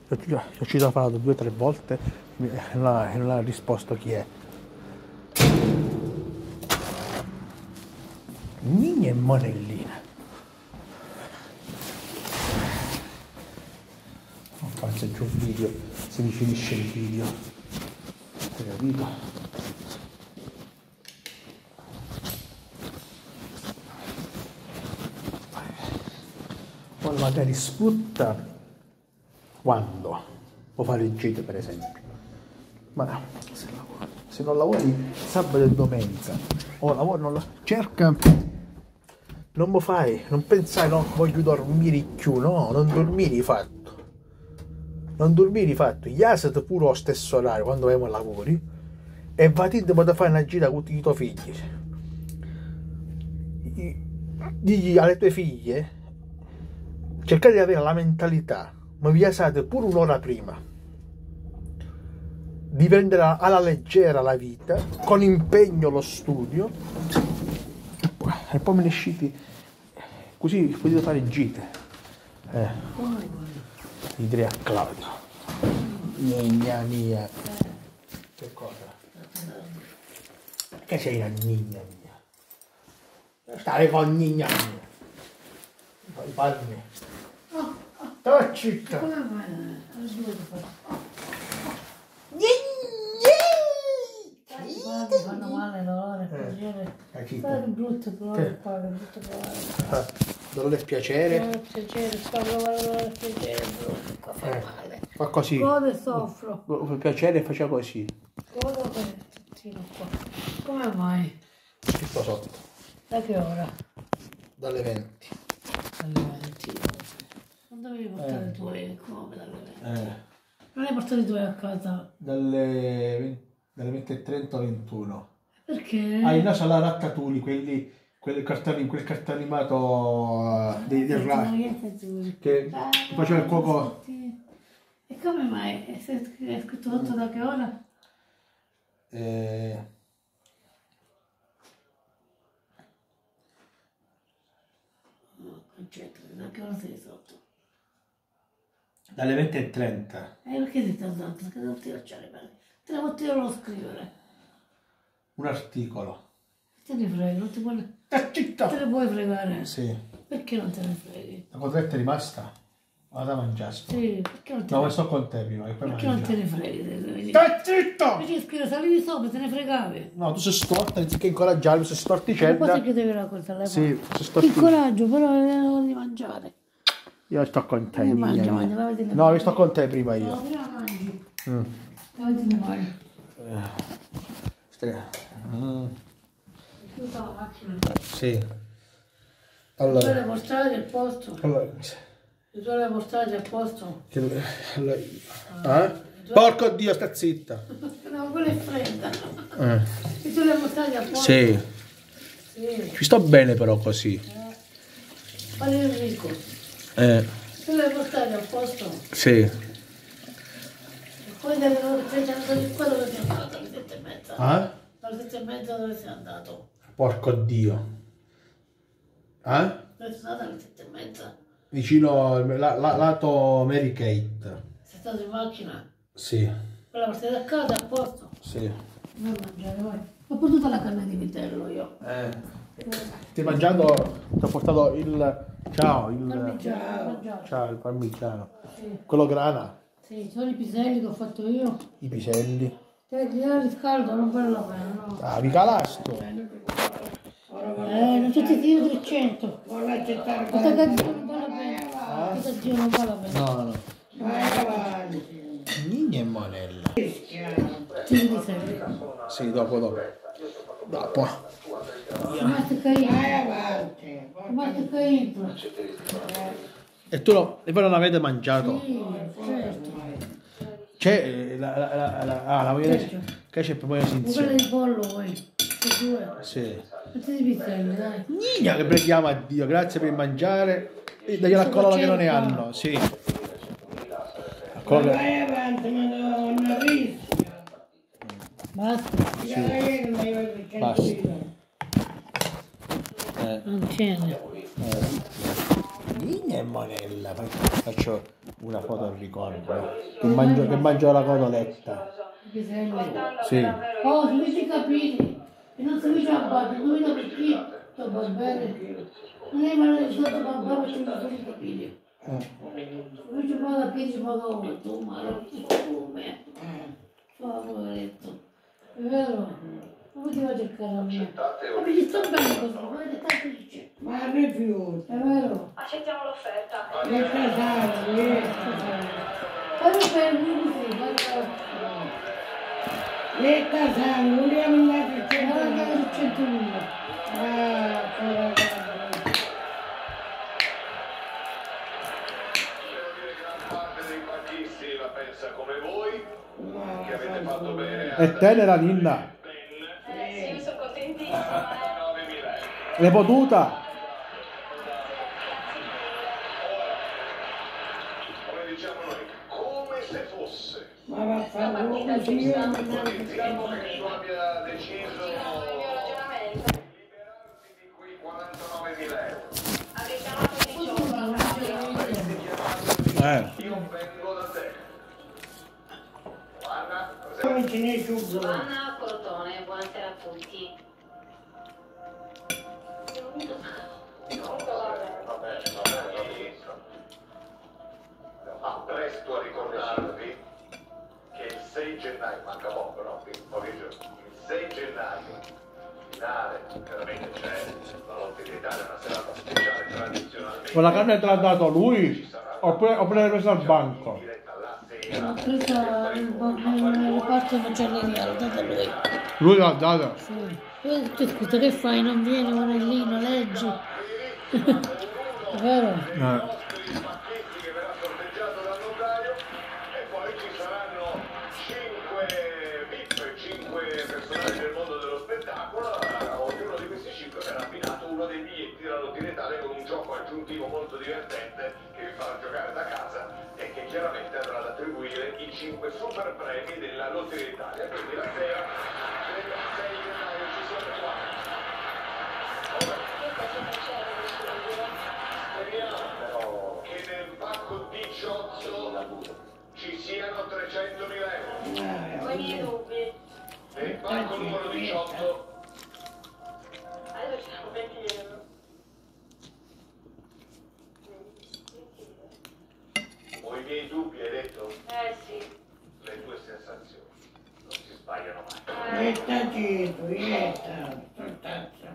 Ho citofonato 2 o 3 volte e non ha risposto chi è. Nina e Monellina. Non faccio giù il video, si mi finisce il video. Hai capito? Poi magari sfrutta quando può fare il gite, per esempio. Ma se non lavori sabato e domenica o lavori, non cerca, non lo fai, non pensare no, voglio dormire più, no, non dormire fatto, non dormire fatto, gli asset pure allo stesso orario quando vai a lavori e vai a fare una gita con i tuoi figli, digli alle tue figlie, cercate di avere la mentalità, ma vi alzate pure un'ora prima, di prendere alla leggera la vita, con impegno lo studio, e poi me ne usciti, così potete fare gite. Gli direi a Claudio. Mia. Che cosa? Che sei una nigna mia? Stare con nigna mia. Poi parli. Sto zitto. Fanno male l'ore, fare brutto colore, dolore e piacere. Piacere, sto provando piacere, brutto, fa male. Fa così. Godo e soffro. Per piacere faccia così. Godo e tiro qua. Come mai? Scritto sotto. Da che ora? Dalle 20. Alle 20. Non dovevi portare i tuoi, come dalle 20? Non hai portato i tuoi a casa? Dalle 20:30 alle 21. Perché? Ah, il naso alla Ratatouille, quel cartone animato del Rai, che faceva il cuoco. E come mai? È scritto sotto da che ora? No, concentrati, da che ora sei sotto? Dalle 20:30. Perché ti sta sotto? Perché non ti lasciare bene? Te la potevo scrivere. Un articolo. Te ne frega, non ti vuole... Zitta! Te ne puoi fregare? Sì. Perché non te ne freghi? La cotoletta è rimasta? Vado a mangiare. Sì, perché non te No, ne ma sto con te prima, che poi Perché non te mangia. ne freghi? Stai zitto! Invece scrivere, salivi sopra, te ne fregavi. No, tu sei storta, anziché incoraggiarmi, sei Ma storticella. poi che devi col telefono? Sì, sei Che storticella. coraggio, però è ora di mangiare. Io sto con te. Mangia, mia. lavati le No, mani. io sto con te prima io. No, prima mangi. Lavati le mani. Chiusa la macchina. Sì. Le Allora. portate al posto? Le tue portate al posto? Porco Dio, sta zitta. No, quella è fredda. E tu le portate al posto? Sì. Sì. Ci sto bene però così. Fare il ricco. Tu le portate al posto? Sì. E poi dalle 3 di qua dove sei andato? Alle 7:30? Alle 7:30 dove sei andato? Porco Dio. Dove sei andato alle 7:30? Vicino al lato Mary Kate. Sei stato in macchina? Sì. Quella portata a casa a posto? Sì. Non mangiare, vai. Ho portato la carne di vitello io. Ti hai mangiato? Ti ho portato il. Ciao, Parmigiano. ciao, il parmigiano. Sì. Quello grana. Sì, sono i piselli che ho fatto io. I piselli. Te li riscaldo, non vale la pena, no. Ah, vi calasto. Non tutti tiro 300. Vuole accettare. Questa gazzina non vale la pena. Questa gazzina non vale la pena. No. Nina e Monella. Sì, piselli. Sì, dopo. Basta che entra. E tu no, e voi non avete mangiato? Sì, certo. C'è la maionese. Che c'è per maionese Quella insieme? di pollo vuoi? Due. Sì. Mettete i piselli, dai. Nina che preghiamo a Dio, grazie per il mangiare. E dagli a coloro che non ne hanno, sì. A coloro che... Vai avanti, ma non risi. Basta. Basta. Non tiene. Nina e Monella, faccio Una foto al ricordo. Che mangio la cotoletta. Piselli. Sì. Oh, si vede i capelli. E non si vede la barba, non vedo perché. Sto barbare. Non è male di sotto barbare, c'è solo i capelli. Invece poi da piedi poi tu, ma come? Favoretto. È vero? Non poteva cercare la mia. Ma mi sto bene così, guarda, tanto dice. Ma rifiuto. È vero? Accettiamo l'offerta. Le casate, le Guarda per lui così, guarda. Le casate, non le hanno andate a Guarda cercare. che 100.000. Ah, porca. Parte dei banchisti la pensa come voi, che avete fatto bene a E tenera Ninna. Sì, io sono contentissima. 9.000 euro. L'hai potuta? Come diciamo noi, come se fosse. Ma vaffanculo, così io non Ipotizziamo che tu abbia deciso Continuo il mio ragionamento. di liberarti di quei 49.000 euro. Avrei chiamato 18. Io vengo da te. Anna, non ce n'è più. Giovanna Corotone, buonasera a tutti. Ma presto a ricordarvi che il 6 gennaio, manca poco però, pochi giorni, il 6 gennaio, finale, veramente c'è la lotta in Italia, una serata speciale tradizionalmente. Con la carne te l'ha dato lui? Ci sarà Oppure l'hai presa al banco? diretta alla L'ho sera. presa nel reparto macelleria, l'ho data a lui. Lui l'ha data? Sì. Poi tu hai scritto che fai? Non vieni Monellino, leggi. È vero? Che verrà sorteggiato dal notaio e poi ci saranno 5 VIP, 5 personaggi del mondo dello spettacolo. A ognuno di questi 5 verrà abbinato uno dei biglietti della Lotteria Italia con un gioco aggiuntivo molto divertente che vi farà giocare da casa e che chiaramente andrà ad attribuire i 5 super premi della Lotteria Italia. Quindi la sera del 6 gennaio ci siamo qua. Speriamo però che nel pacco 18 ci siano 300.000 euro. Ho i miei dubbi. Nel pacco numero 18 Adesso ci sono 20 euro. ho i miei dubbi, hai detto? Sì. Le tue sensazioni non si sbagliano mai. E sta zitto, soltanto.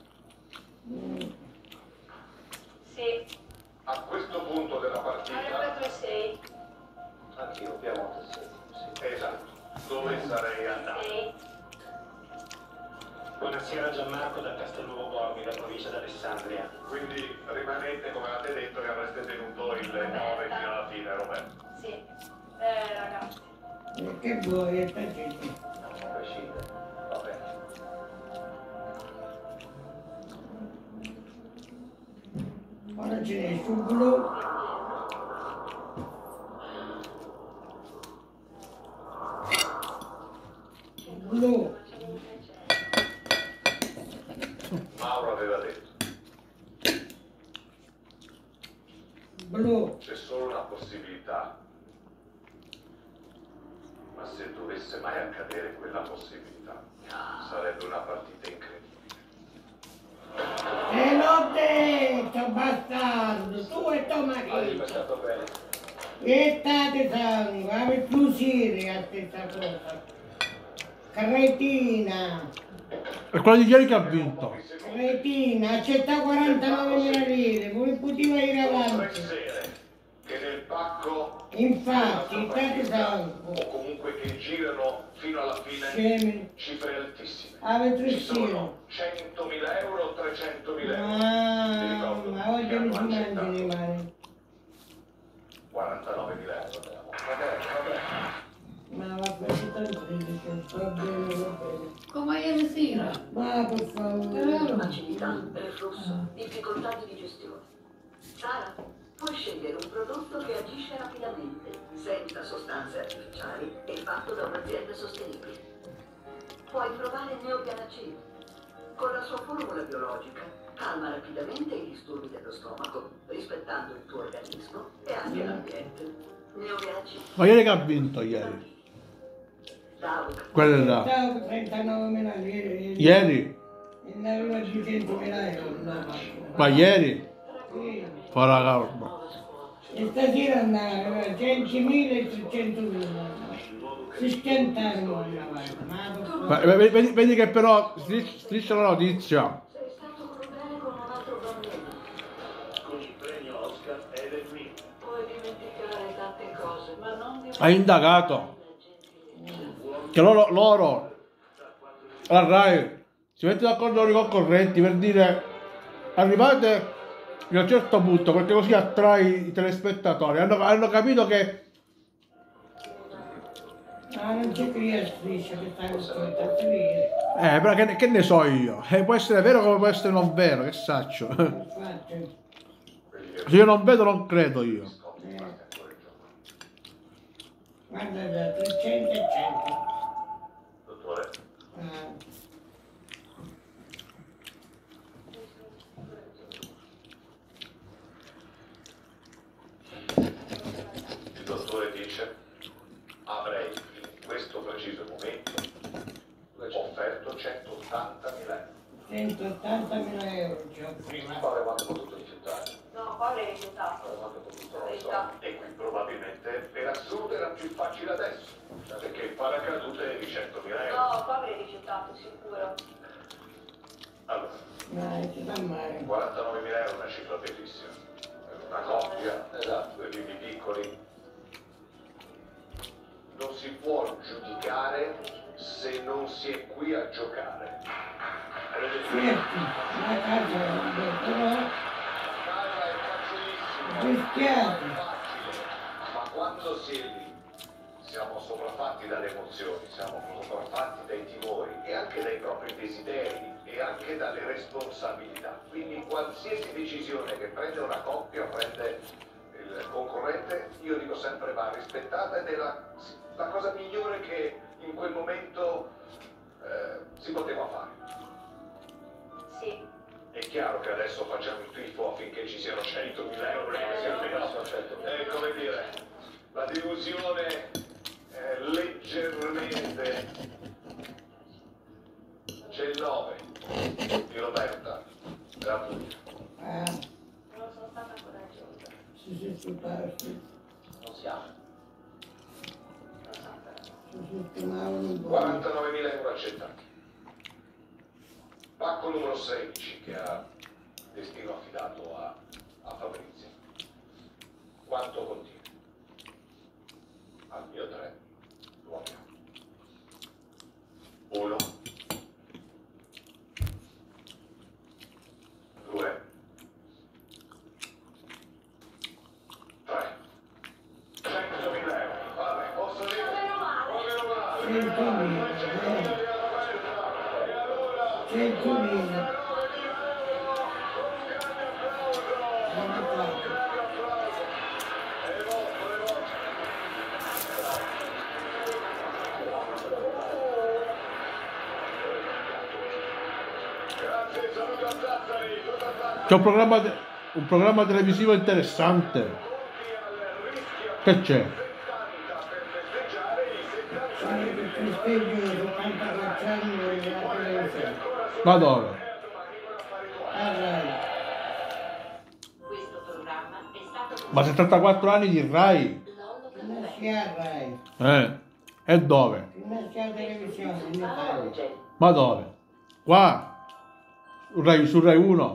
Sì. A questo punto della partita, Alle 4-6. anch'io Piemonte sì. Esatto, dove sarei andato? Sì. Buonasera Gianmarco da Castelnuovo Borghi, da provincia d'Alessandria. Quindi rimanete come avete detto che avreste tenuto il 9 fino alla fine, Roberto. Sì. Ragazzi. E che vuoi, e sta zitto. A prescindere, va bene. Ora ce n'è sul blu. Blu. Mauro aveva detto, Blu. c'è solo una possibilità, ma se dovesse mai accadere quella possibilità, sarebbe una partita incredibile. Te l'ho detto, bastardo, tu e tuo marito. Stato bene. E state sangue, avete più seria a questa cosa. Cretina, E quello di ieri che ha vinto? cretina, accetta 49.000 lire, come poteva ir 3 avanti? sere che nel pacco Infatti, state sangue. o comunque che girano fino alla fine Scemi, cifre altissime. avete Ci serio. sono 100.000 euro o 300.000 euro. Ah, Ti ricordo ma che oggi hanno mi si mangiano accettato le mani. 49.000 euro. Vabbè. Ma va bene, tanto va bene, va bene. Come ieri sera. Ma per È favore. vero? Facilità, reflusso, difficoltà di digestione. Sara, puoi scegliere un prodotto che agisce rapidamente, senza sostanze artificiali e fatto da un'azienda sostenibile. Puoi provare il Neopianacin. Con la sua formula biologica, Calma rapidamente i disturbi dello stomaco, rispettando il tuo organismo e anche l'ambiente. Neoviaggi. Ma ieri che ha vinto ieri? Quello là. Stavo 39.000 lire. Ieri? E ne aveva 200.000 euro. No, Ma ieri? sì. Fa la calma. E stasera andava 100.000 e 300.000. Si schiantarono una volta. Vedi che però striscia la notizia. Sei stato crudele con un altro bambino. Con il premio Oscar ed è qui. Puoi dimenticare tante cose, ma non Ha indagato che loro la RAI si mette d'accordo con i concorrenti per dire arrivate a un certo punto perché così attrai i telespettatori. Hanno capito che Non ci crea striscia che stai ascoltando dire. però che ne so io? Può essere vero come può essere non vero, che saccio. Infatti, Se io non vedo non credo io. guarda da 300 e 100. Dottore, il dottore dice, avrei in questo preciso momento offerto 180.000 euro. 180.000 euro ci ho prima. Ma avevate potuto rifiutare. No, poi l'hai rifiutato. Avevate potuto, non lo so. E qui probabilmente per assurdo era più facile adesso, perché il paracadute è di 100.000 euro. No, poi avrei rifiutato, sicuro. Allora, Dai, ti dà male. 49.000 euro è una cifra bellissima. Per una coppia, esatto, due bimbi piccoli. Non si può giudicare se non si è qui a giocare. Certo, la casa è un bel, però Casa è facilissimo, rischiato. facile, ma quando si è lì siamo sopraffatti dalle emozioni, siamo sopraffatti dai timori e anche dai propri desideri e anche dalle responsabilità. Quindi qualsiasi decisione che prende una coppia, prende il concorrente, io dico sempre va rispettata ed è la cosa migliore che in quel momento si poteva fare. Sì. È chiaro che adesso facciamo il tifo affinché ci siano 100.000 euro, è come dire, la delusione leggermente. C'è il 9 di Roberta, della Puglia. Non sono stata coraggiosa. Si sfruttavano, Non siamo. si sfruttavano un po'. 49.000 euro accettati. Pacco numero 16 che ha destino affidato a Fabrizio. Quanto contiene? Al mio 3 lo abbiamo. 1 2 3 100.000 euro. Vabbè, posso dire? Meno male. Meno male. 100.000, 100.000. C'è un programma televisivo interessante. Che c'è? Festeggio 74 anni della televisione. Ma dove? Ah, dai. Questo programma è stato Ma 74 anni di Rai? Nasce a Rai, E dove? nasce a televisione in Italia. Ma dove? Qua? Su Rai 1?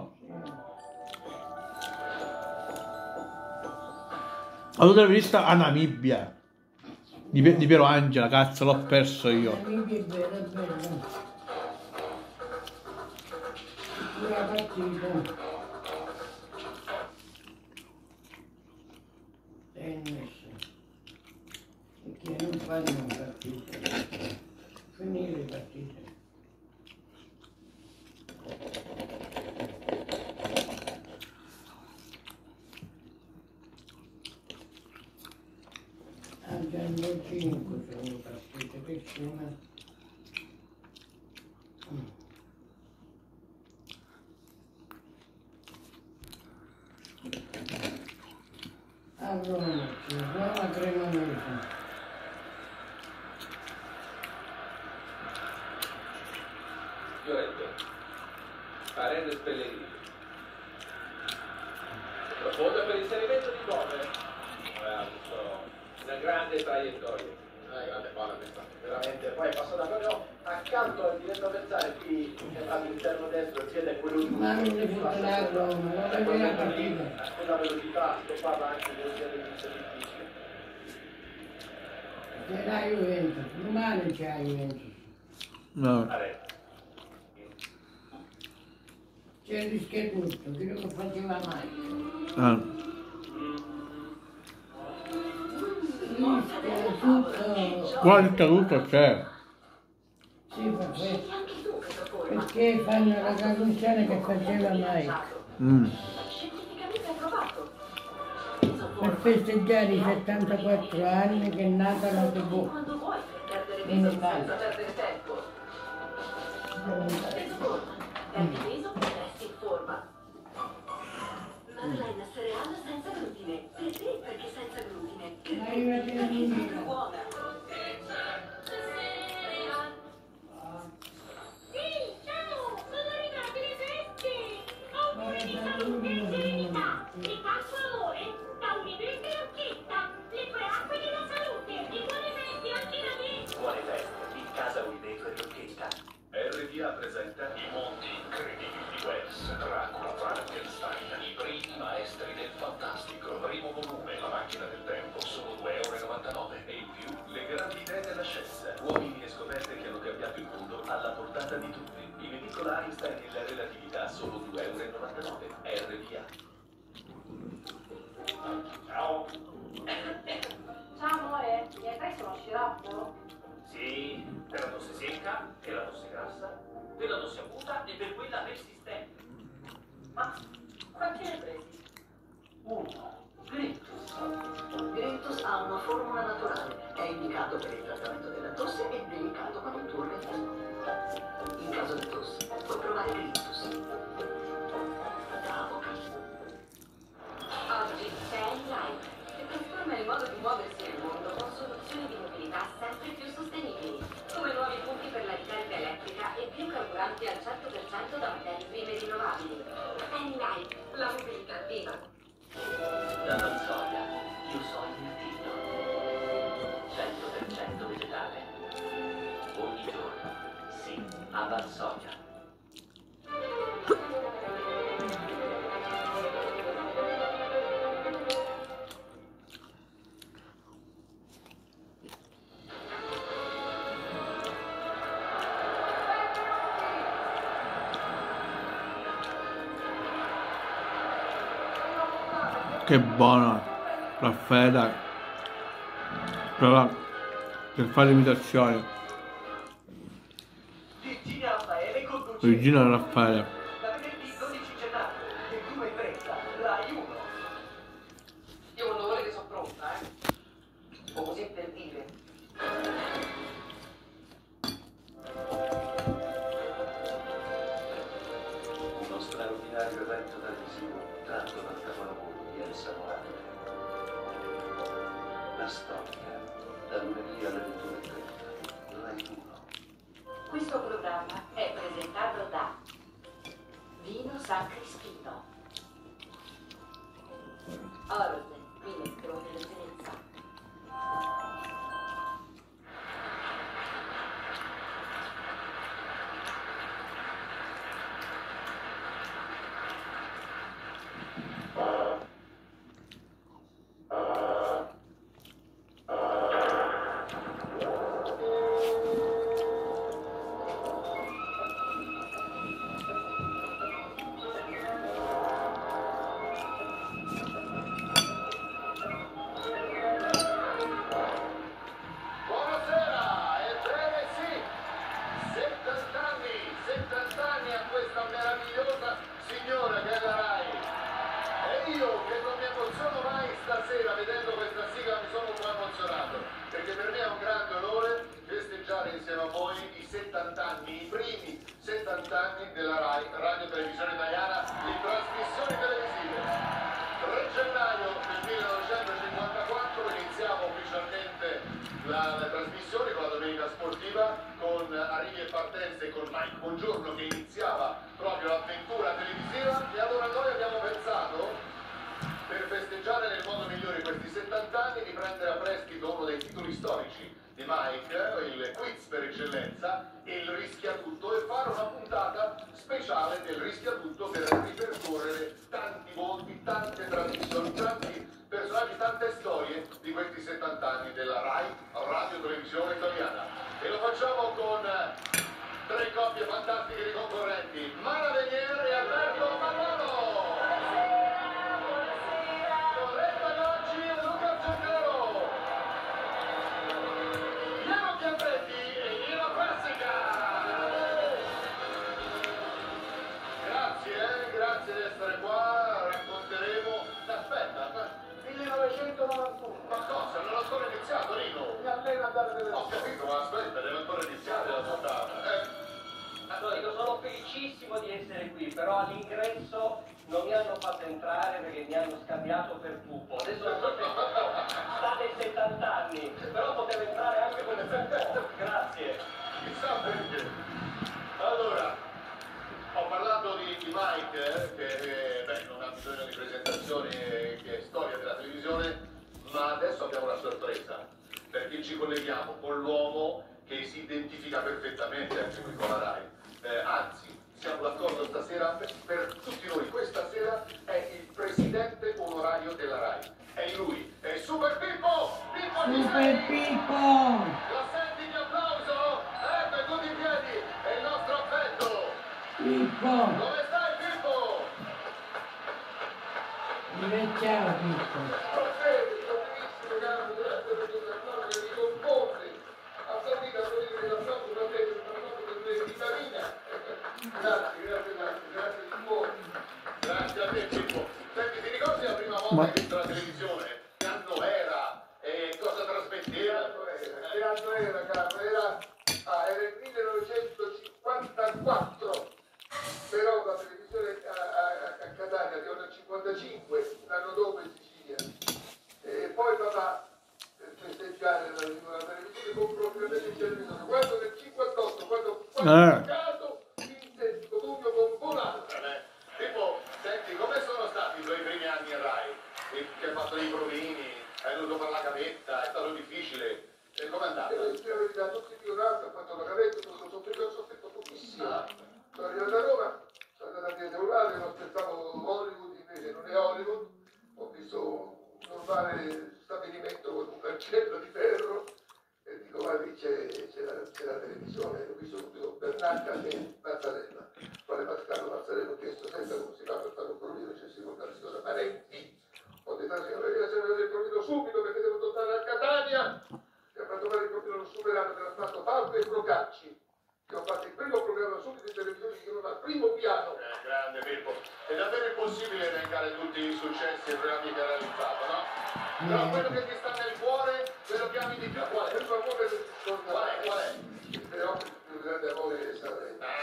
Ma tu l'avevi vista a Namibia? Di Piero Angela, cazzo, l'ho perso io. È bello, è bello. Pure la partita. Tennis. Perché non fanno partite. Finire le partite. Anche al 5 sono partite, perché una... mese. Llorente, Paredes Pellegrini. Profondo per inserimento di Bove. Ha avuto una grande traiettoria. Grande palla questa, veramente. Poi è passata proprio accanto al diretto avversario, qui all'interno destro, il piede è quello di Ma non le fosse la Roma, non le vede la partita. con la velocità, si parla anche di un servizio difficile. C'è la Juventus, domani c'è la Juventus. No. C'è il rischio tutto, quello che faceva mai. Rischio tutto. Quanto tutto c'è? Sì, perché fanno la traduzione che faceva Mike. Scientificamente provato. Per festeggiare i 74 anni che è nata la TV. Quando vuoi per perdere In peso Italia. senza perdere tempo. Peso forma. Perdi peso e resti in forma. Madeleine cereale senza glutine. Per te perché senza glutine. Per te perché è più buona. Buone feste, in casa Uideco e Rocchetta. RDA presenta i mondi incredibili di Wells, Dracula, Frankenstein, i primi maestri del fantastico. Primo volume, La macchina del tempo, solo 2,99 euro. E in più, le grandi idee della scienza. Uomini e scoperte che hanno cambiato il mondo alla portata di tutti. In edicola Einstein e la relatività, solo 2,99 euro. RDA. Ciao. Ciao amore, mi hai preso uno sciroppo? Sì, per la tosse secca, per la tosse grassa, per la tosse acuta e per quella persistente. Ma quanti ne hai presi? Uno. Grittus. Grintus ha una formula naturale. È indicato per il trattamento della tosse e delicato con il tuo organismo. In caso di tosse, puoi provare Grintus. Da avvocato. Oggi c'è Life, che trasforma il modo di muoversi nel mondo con soluzioni di mobilità sempre più sostenibili, come nuovi punti per la ricarica elettrica e più carburanti al 100% da materie prime rinnovabili. Life, la mobilità attiva. Da Valsoia, io sono Martino. 100% vegetale. Ogni giorno, sì, a Valsoia. Che buona Raffaella, però per fare imitazioni. Regina Raffaele conduce Regina Raffaele. da venerdì 12 gennaio, 21:30, Rai 1. Io quando vuole che sono pronta, O così per dire. Uno straordinario evento televisivo tratto dal capolavoro di Elsa Noack. La storia, da lunedì alle 21:30, Rai 1. Questo programma è presentato da Vino San Crispino, Orne, Minestrone del Venezia. la trasmissione con la domenica sportiva, con arrivi e partenze con Mike Buongiorno che iniziava proprio l'avventura televisiva, e allora noi abbiamo pensato, per festeggiare nel modo migliore questi 70 anni, di prendere a prestito uno dei titoli storici di Mike, il quiz per eccellenza, il rischia tutto, e fare una puntata speciale del rischia tutto per ripercorrere tanti volti, tante tradizioni, tanti personaggi, tante storie di questi 70 anni della Rai Radio Televisione Italiana. E lo facciamo con tre coppie fantastiche di concorrenti, Mara Venier e Alberto Pallano. Loretta Gocci e Luca Zuccaro. Piero Chiampretti e Nino Persica. Grazie di essere qua, racconteremo. Aspetta, 1991. ma cosa? Non ho ancora iniziato, Nino? Mi alleno a dare delle Ho capito, ma aspetta, deve ancora iniziare la puntata. Allora, io sono felicissimo di essere qui, però all'ingresso non mi hanno fatto entrare perché mi hanno scambiato per pupo. Adesso non so se state 70 anni, però potevo entrare anche come pupo. Grazie. Chissà perché. Allora, ho parlato di Mike, che non ha bisogno di presentazioni, che è storia della televisione, ma adesso abbiamo una sorpresa, perché ci colleghiamo con l'uomo che si identifica perfettamente anche qui con la Rai. Anzi, siamo d'accordo stasera, per tutti noi questa sera è il presidente onorario della Rai. È lui, è Super Pippo! Pippo ci Super sei? Pippo! Lo senti di applauso? Ecco, tutti in piedi, è il nostro affetto! Pippo! Dove stai, Pippo? Dire ciao Pippo! Grazie a te, Pippo. Senti, ti ricordi la prima volta che hai visto la televisione? Che anno era? E cosa trasmetteva? Che anno era, caro? Era il 1954, però la televisione a Catania, che era nel 55, l'anno dopo in Sicilia. E poi papà, per festeggiare la televisione, comprò finalmente il televisore. Quando nel 58, quando caso, vinse Cotugno con Bonanza. Pippo, senti, come sono stati i tuoi primi anni a Rai? Che hai fatto i provini, hai dovuto fare la gavetta, è stato difficile. E com'è andato? Io ho dato tutti i giornati, ho fatto la gavetta, ho sofferto pochissimo. Sono arrivato a Roma, sono andato a Via Teulale, non aspettavo Hollywood, invece non è Hollywood. Ho visto un normale stabilimento con un cancello di ferro e dico, ma lì c'è la televisione. Ho visto subito Bernacca e Mazzarella. Quale Pascalo Mazzarella, ho chiesto senza come si fa per fare un provino, c'è si conta la signora Parenti. Ho detto alla signorina, se ne il provino subito perché devo tornare a Catania. Mi ha fatto fare il provino, l'ho superato, me l'ha fatto Falco e Procacci. Che ho fatto il primo programma subito in televisione che non al primo piano. Grande Pippo. È davvero impossibile elencare tutti i successi e i programmi che ha realizzato, no? Però quello che ti sta nel cuore, quello che ami di più, qual è? Il favore del Qual è? il più grande amore che sarà.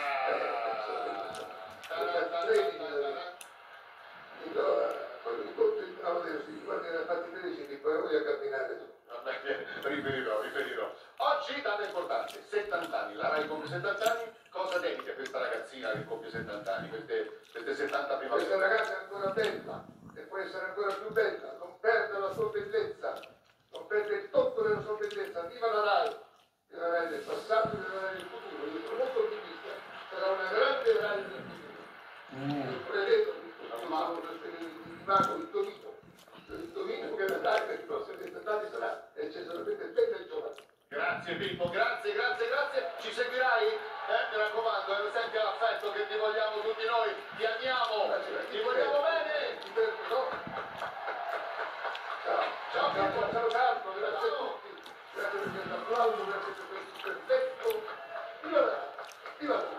Poi mi conto il tavolo si guarda nella parte felice che poi voglio camminare tu. Riferirò. Oggi data importante, 70 anni, la Rai compie 70 anni, cosa dedica a questa ragazzina che compie 70 anni, queste 70 primavere? Questa ragazza è ancora bella e può essere ancora più bella, non perde la sua bellezza, non perde il tocco della sua bellezza. Viva la Rai del passato e la Rai del futuro. Io sono molto ottimista, sarà una grande Rai del futuro. Io prevedo il Tovino che vedrai per i prossimi 70 anni sarà eccezionalmente bella e giovane. Grazie Pippo, grazie. Ci seguirai? Mi raccomando, senti l'affetto che ti vogliamo tutti noi, ti amiamo, ti vogliamo bene. Ciao Carlo, grazie a tutti, grazie per questo applauso, grazie per questo perfetto. Viva la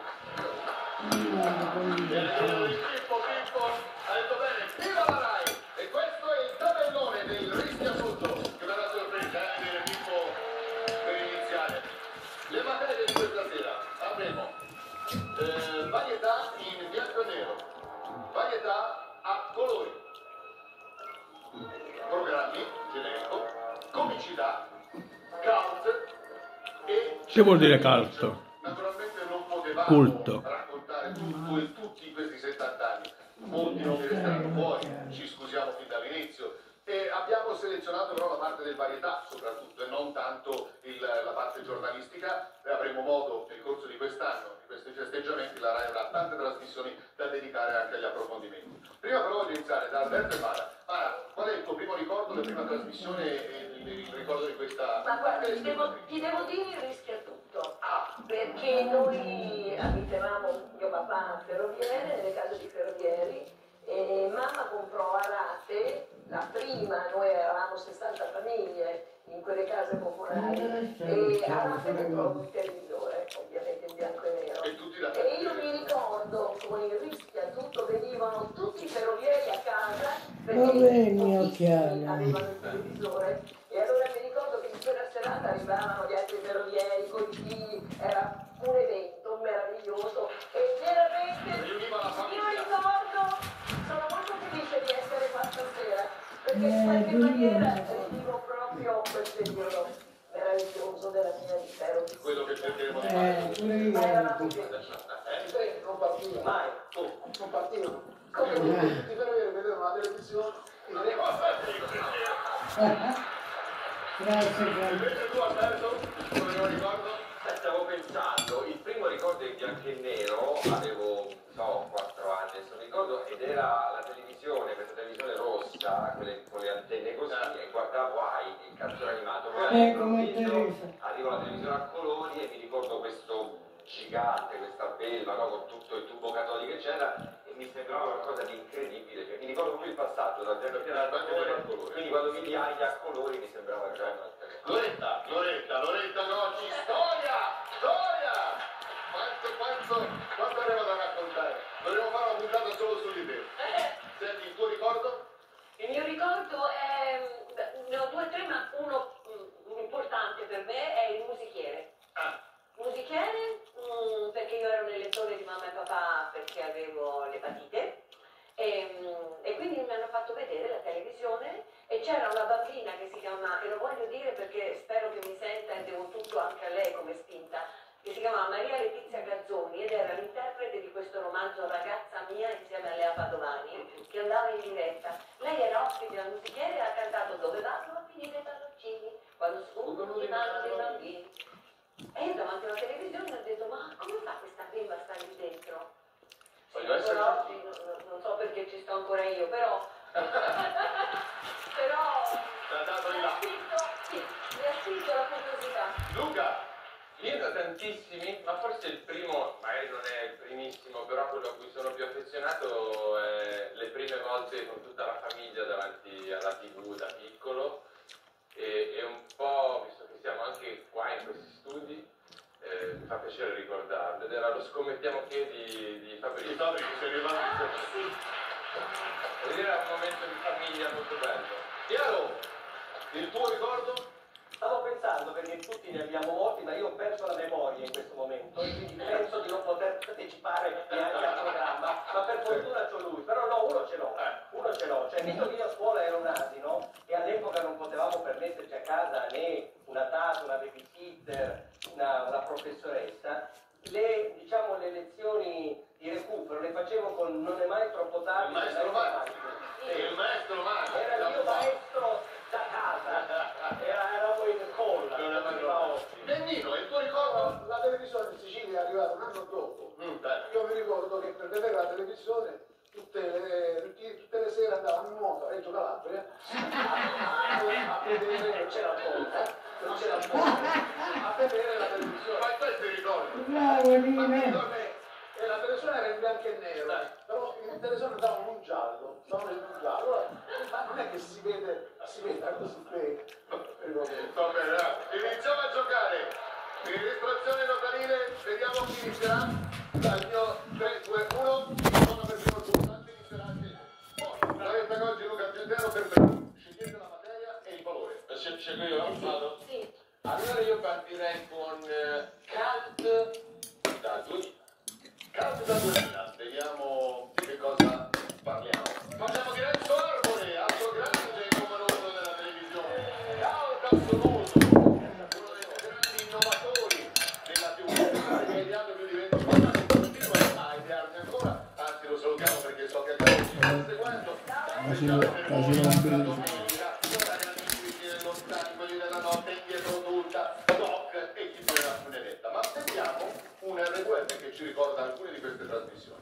Pippo, ha detto bene, viva la Rai! E questo è il tabellone del rischia tutto, che verrà sorpresa vedere Pippo per iniziare. Le materie di questa sera avremo varietà in bianco e nero, varietà a colori, programmi generico, comicità, cult e Che vuol dire cult? naturalmente non potevamo Culto. raccontare tutto e tutti questi 70 anni. Molti non mi resteranno fuori, ci scusiamo fin dall'inizio. E abbiamo selezionato però la parte del varietà soprattutto e non tanto la parte giornalistica. E avremo modo nel corso di quest'anno, di questi festeggiamenti, la RAI avrà tante trasmissioni da dedicare anche agli approfondimenti. Prima però voglio iniziare da Alberto e Mara. Mara, qual è il tuo primo ricordo, la prima trasmissione e il ricordo di questa... Ma guarda, ti devo dire il rischio tutto, perché noi abitavamo, mio papà a Ferroviere, nelle case di Ferrovieri, e mamma comprò a rate, la prima, noi eravamo 60 famiglie in quelle case popolari, e a rate comprò un televisore, ovviamente in bianco e nero. E io mi ricordo con il rischio tutto, venivano tutti i ferrovieri a casa, perché avevano il televisore, e allora mi ricordo che in quella serata arrivavano gli altri ferrovieri con i figli, era un evento meraviglioso e veramente io ricordo, sono molto felice di essere qua stasera perché in qualche maniera vivo proprio quel periodo meraviglioso della mia vita. Quello che cercheremo di fare. Non partiva mai, non partivano. Come tutti i ferrovieri vedevano la televisione. Grazie. Invece tu Alberto, come lo ricordo? Stavo pensando, il primo ricordo in bianco e nero, avevo, 4 anni, adesso ricordo, ed era la televisione, questa televisione rossa, quelle con le antenne così, e guardavo AI, il cartone animato. Poi all'improvviso arrivo alla televisione a colori e mi ricordo questo gigante, questa belva, no, con tutto il tubo catodico che c'era, e mi sembrava qualcosa di incredibile, cioè, mi ricordo proprio il passaggio dal bianco e nero al colore, quindi quando mi vidi AI a colori mi sembrava già... Loretta Gocci, storia! Quanto avremo da raccontare? Dovremmo fare una puntata solo su di te. Senti, il tuo ricordo? Il mio ricordo è, ne ho 2 o 3, ma uno importante per me è il musichiere. Musichiere perché io ero nel lettore di mamma e papà perché avevo l'epatite e quindi mi hanno fatto vedere la televisione e c'era una bambina che si chiama, e lo voglio dire perché spero che mi senta e devo tutto anche a lei come spinta, che si chiamava Maria Letizia Gazzoni ed era l'interprete di questo romanzo Ragazza mia insieme a Lea Padovani che andava in diretta. Lei era ospite al musichiere e ha cantato Dove vanno a finire i palloncini quando sfuggono di mano dei bambini. E io davanti alla televisione ho detto ma come fa questa bimba a stare lì dentro? Però, non so perché ci sto ancora io, però mi ha spinto la curiosità. Luca! Io da tantissimi, ma forse il primo, magari non è il primissimo, però quello a cui sono più affezionato è le prime volte con tutta la famiglia davanti alla TV da piccolo e un po', visto che siamo anche qua in questi studi, mi fa piacere ricordarlo, ed era lo Scommettiamo che di Fabrizio. Sei arrivato. Vuol dire, era un momento di famiglia molto bello. Chiaro, il tuo ricordo? Stavo pensando, perché tutti ne abbiamo molti, ma io ho perso la memoria in questo momento e quindi penso di non poter partecipare neanche al programma, ma per fortuna c'ho lui. Però no, uno ce l'ho, cioè visto che io a scuola ero un asino e all'epoca non potevamo permetterci a casa né una tata, una babysitter, una professoressa, le lezioni di recupero le facevo con Non è mai troppo tardi. Il maestro Magico. Era il mio maestro da casa, eravamo in colla. Bennino, il tuo ricordo? La televisione in Sicilia è arrivata un anno dopo. Io mi ricordo che per vedere la televisione tutte le sere andavo in moto a Reggio Calabria a vedere Non c'era ponte. a vedere la televisione. Ma questo ricordo? Bravo Nino. E la televisione era in bianco e nero, però in televisione stavano in un giallo, allora, ma non è che si vede così bene. Va bene, iniziamo a giocare. In distrazione localile, vediamo chi inizierà. Dal mio 3, 2, 1, sono per primo turno. Inizierà anche. Loretta Gocci, Luca Giuntero, benvenuti. Scegliete la materia e il valore. Scelgo io, vado? Sì. Allora io partirei con Cult da 2000. Cult da 2000, vediamo di che cosa parliamo. Parliamo di Renzo Arbore, altro grande numero 1 della televisione. Cult assoluto. ricorda alcune di queste trasmissioni.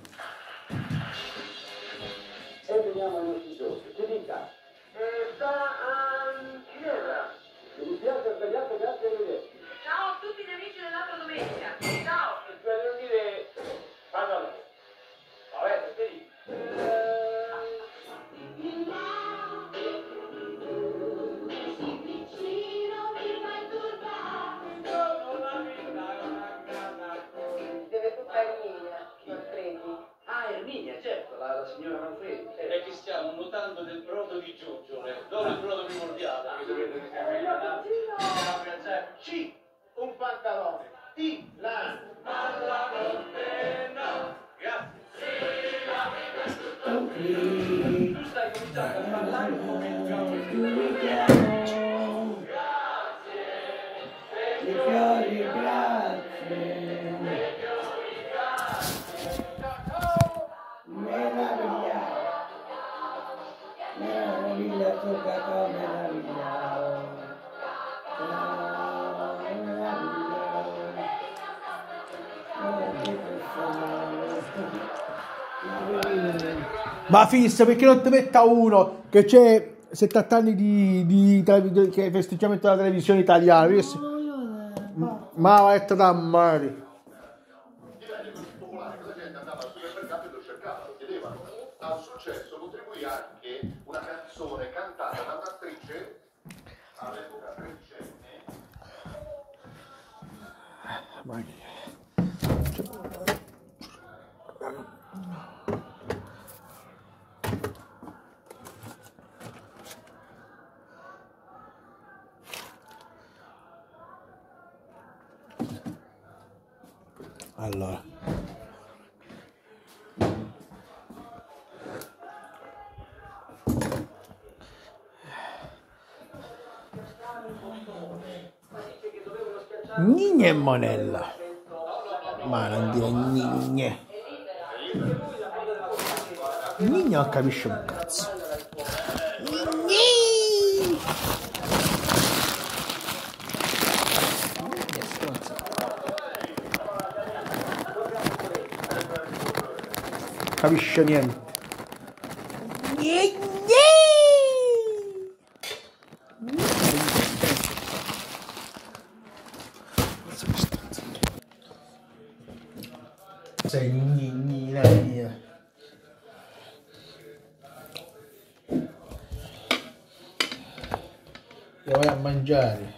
E veniamo ai nostri giochi. Che dica? Sta a Ginevra. Mi dispiace, ho sbagliato, grazie, arrivederci. Ciao a tutti gli amici dell'altra domenica. Ciao. Per non dire... Vado a lei. Vabbè, perché lì? Deve toccare Erminia, Manfredi. Ah, Erminia, certo, la signora Manfredi. È che stiamo notando del brodo di giuggiole. Dove il brodo primordiale? C, un pantalone. T, la. Alla contena. Grazie. Tu stai cominciando a parlare come il Ma fissa, perché non ti metta uno che c'è 70 anni che festeggiamento della televisione italiana? Ma va a da mare. Divenne così popolare che la gente andava al supermercato e lo cercava, lo chiedevano. Al successo contribuì anche una canzone cantata da un'attrice all'epoca tredicenne. Allora, Nigne e Monella, ma non dire Nigne. Nigne non capisce un cazzo. Capisce niente. Sei la mia. Io voglio a mangiare.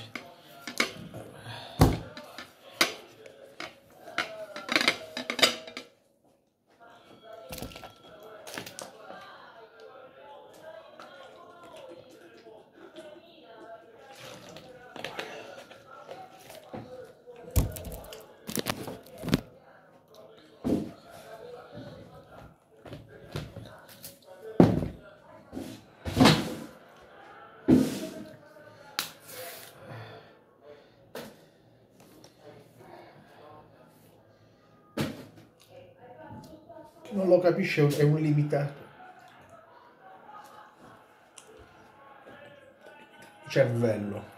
Chi non lo capisce è un limitato. Cervello.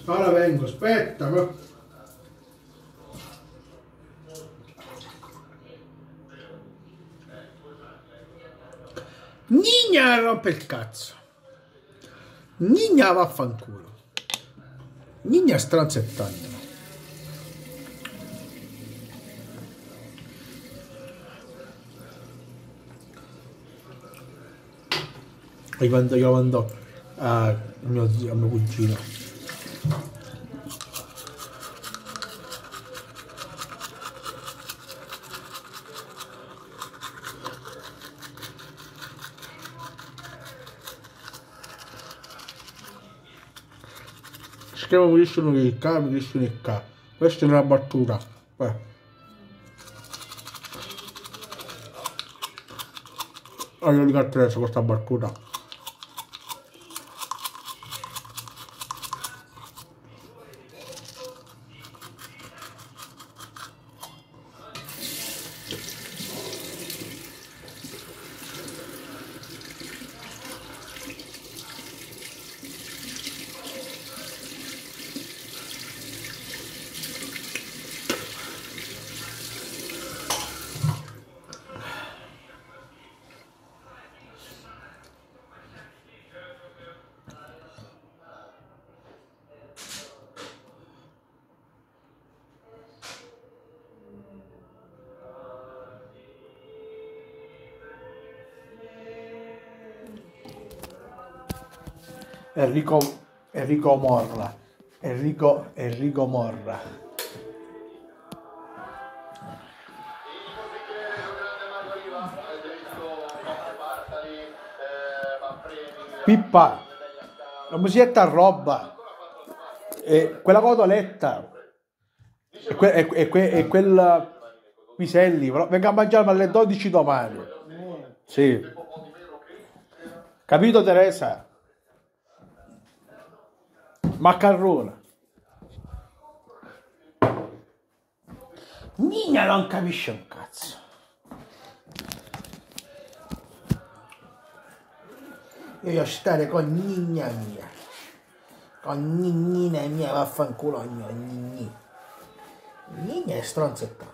Ora vengo, aspetta. Nigna rompe il cazzo. Nigna vaffanculo. Nigna stranzettando. Io mando a mio zio, a mio cugino. Scrivo mi dicono che K, mi dicono che K. Questa è una battuta. Io dico a Teresa questa battuta. Enrico Morra. Enrico Morra. Pippa, la musichetta a roba. Quella cotoletta. E quel Piselli. Venga a mangiarmi alle 12 domani. Sì. Capito Teresa? Maccarrone. Nina non capisce un cazzo. Io voglio stare con Nina mia. Con Ninnina mia, vaffanculo mio, Ninni. Nina è stronzettone.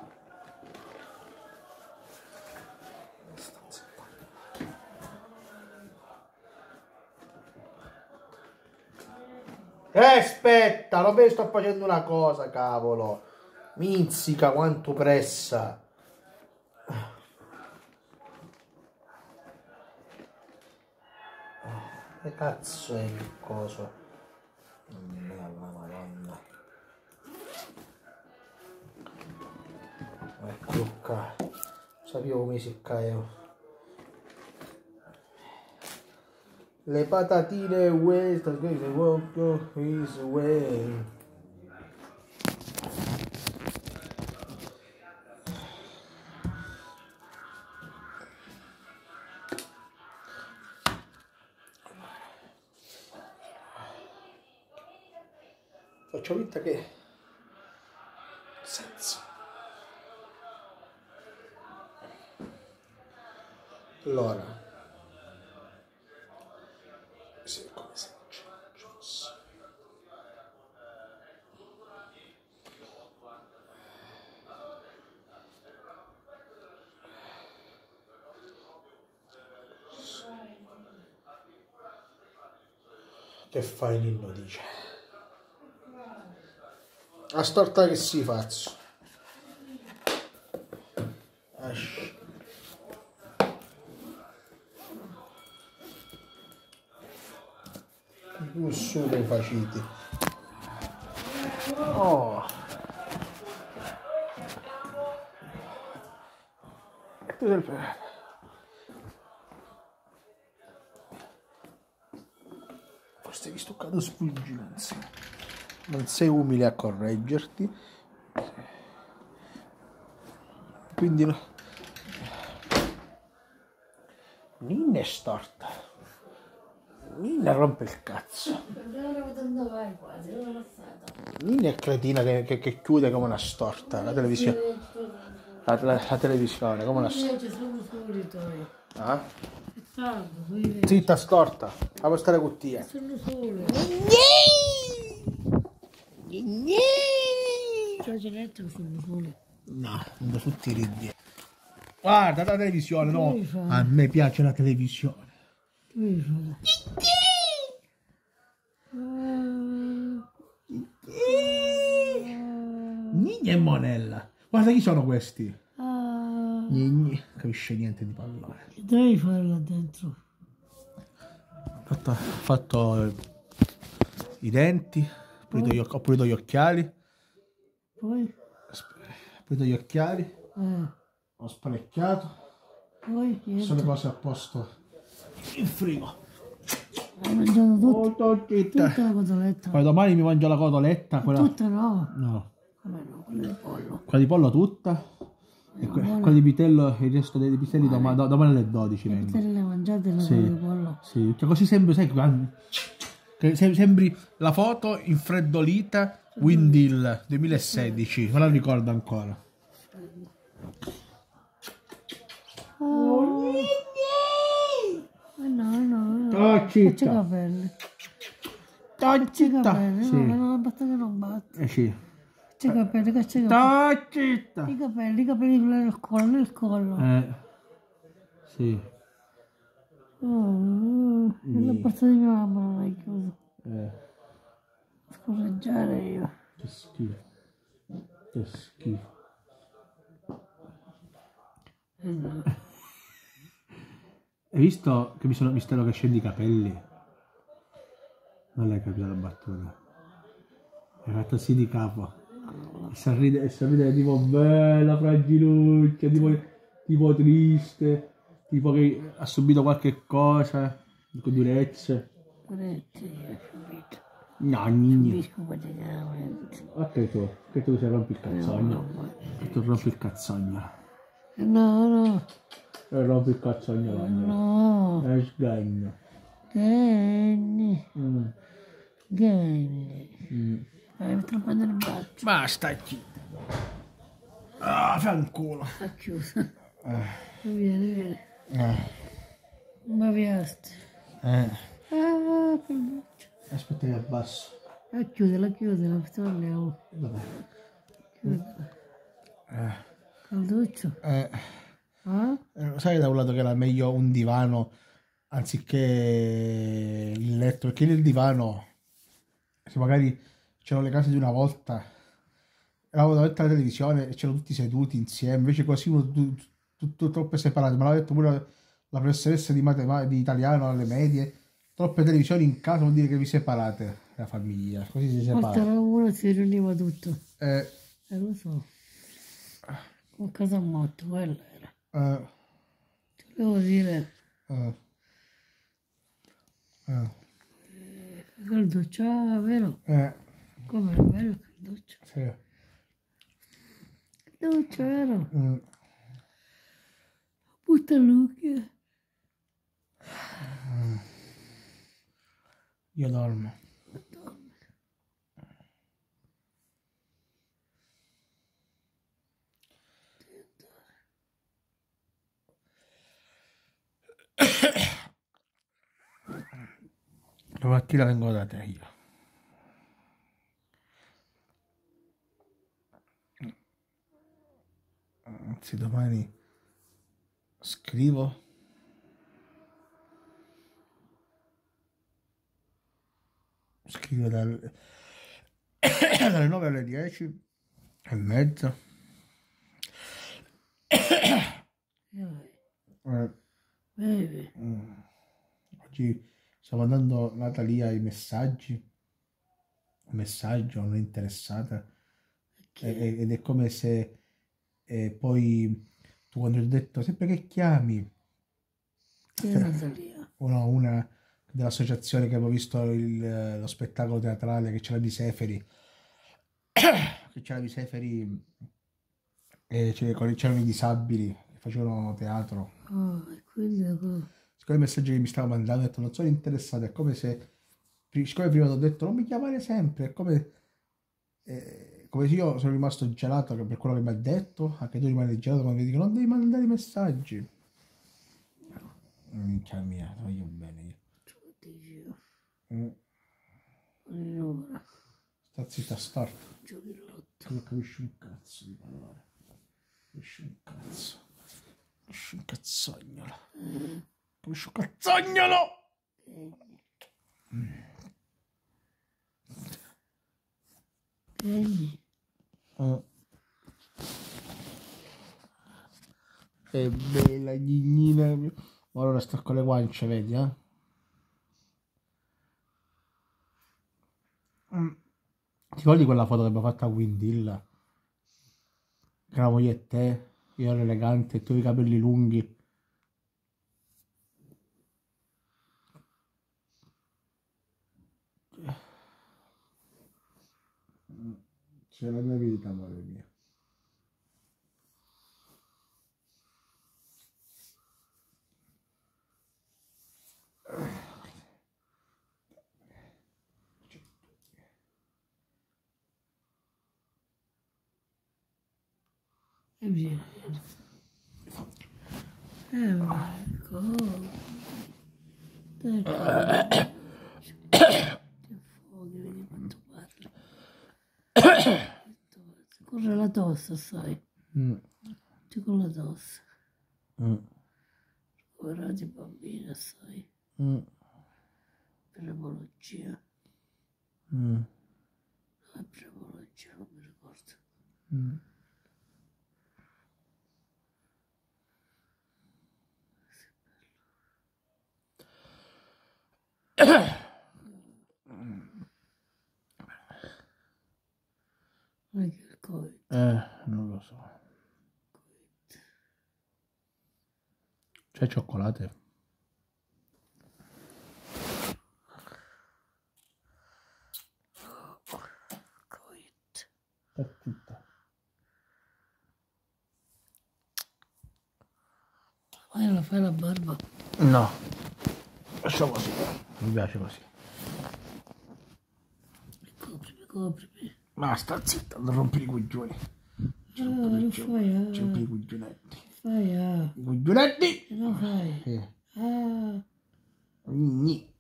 Aspetta, lo vedo, sto facendo una cosa, cavolo. Mizzica quanto pressa. Che cazzo è il coso? Madonna. Ecco qua. Sapevo come si caio. Le patatine questa che si walk his way. Faccio finta che senza. Allora sì, come se giusto. Che fai Ninno dice? A storta che si faccio. Su dei faciti. Oh. Forse vi sto cadendo sfugginanza. Non sei umile a correggerti. Quindi no. Ninna è storta. Ninna rompe il cazzo. Ninna è cretina che chiude come una storta la televisione. La televisione come una storta. Ah? Zitta storta. La puoi stare cuttia. C'è letto sul sole. No, non da tutti i ridi. Guarda la televisione, no? Che devi fare? A me piace la televisione. Che devi fare? Nini e Monella. Guarda chi sono questi. Ah, Nini, capisce niente di parlare. che devi fare là dentro? Ho fatto i denti, ho pulito gli occhiali, Poi? ho sparecchiato, Poi? sono le Niente. cose a posto in frigo. Hai mangiato Molto tutta la cotoletta? Poi domani mi mangio la cotoletta, quella... Tutta no? No, Come no? Quella di pollo. quella di pollo tutta, e quella di vitello, il resto dei vitelli domani alle 12 vengo. Te le mangiate la Sì. quella di pollo? Sì, cioè così sembri, sai, che sembri la foto infreddolita Windhill 2016, me la ricordo ancora. No. Oh, C'è citta. capelli. Sta C'è zitta. capelli, Sì. no, non batte che non batte. Sì. C'è capelli, che c'è capelli. Sta zitta. I capelli nel collo. Sì. La porta di mia mamma non l'hai chiusa. Scorreggiare io. Che schifo. Che schifo. Hai visto che mi sono stello crescendo i capelli? Non l'hai capito la battuta. Hai fatto sì di capo. E sorride tipo bella fragiluccia, tipo triste, tipo che ha subito qualche cosa, con durezze. Poretti, ho subito. No, nini. Subisco quotidianamente. Ok che tu sei rompi il cazzogno. Che tu rompi il cazzogno. No. Rompi il cazzogno ragno. No. È sgagno. Vieni. Mm. Vieni. Vai troppo nel braccio. Basta chi. Ah, fanculo. Ha chiuso. Vieni. Ma viaste. Ah, che braccio. Aspetta che abbasso. Chiudila, torniamo. Vabbè. Chiudila. Calduccio. Sai da un lato che era meglio un divano anziché il letto, perché nel divano, se magari c'erano le case di una volta, eravamo davanti alla televisione e c'erano tutti seduti insieme, invece così uno tutto troppo separato. Me l'ha detto pure la professoressa di italiano alle medie, troppe televisioni in casa vuol dire che vi separate la famiglia, così si Volta separa. era uno si riuniva tutto. Lo so. Con casa morto, quella era. Ti volevo dire. Calduccio, vero? Come è bello Calduccio. Sì. Calduccio, vero? Butta l'occhio. Io dormo. Domattina vengo da te io. Anzi, domani scrivo. Scrivo dalle 9 alle 10:30. Bevi. Oggi sto mandando Natalia i messaggi. Un messaggio non è interessata. Ed è come se poi tu quando ti ho detto sempre che chiami. Chi è Natalia? Una dell'associazione che avevo visto lo spettacolo teatrale che c'era di Seferi. Che c'era di Seferi e c'erano i disabili che facevano teatro. E quindi Siccome i messaggi che mi stava mandando ho detto non sono interessato, è come se siccome prima ti ho detto non mi chiamare sempre, è come se io sono rimasto gelato per quello che mi ha detto, anche tu rimani gelato quando mi dicono non devi mandare i messaggi. Minchia mia, voglio bene io. allora. Sta zitta, storta. Giovinotto. Non capisci un cazzo di parlare. Capisci un cazzo. Capisci un cazzognolo. Capisci un cazzognolo! Vieni. Che bella ghignina. Ora sta con le guance, vedi, eh? Ti ricordi quella foto che abbiamo fatto a Windilla? Che eravamo io e te, io ero elegante e tu i capelli lunghi. C'è la mia vita, amore mio. E vieni. Marco. Dai, che fuochi, vedi quanto parla. Corre la tosse, sai. Ti con la tosse. Poverati bambini, sai. Per l'epologia. No, è per l'epologia, non mi ricordo. Anche il Covid. Non lo so. C'è cioccolate? Covid. È tutta. Fai la barba. No. Lasciamo così. Mi piace così. Coprimi. Basta, zitta, non rompi i coglioni. Lo fai, Rompi i coglionetti. fai, I coglionetti! lo fai. Sì. Gni.